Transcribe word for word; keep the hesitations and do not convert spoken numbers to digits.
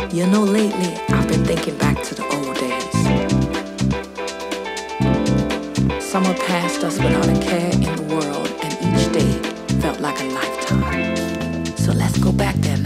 You know, lately I've been thinking back to the old days. Summer passed us without a care in the world, and each day felt like a lifetime. So let's go back there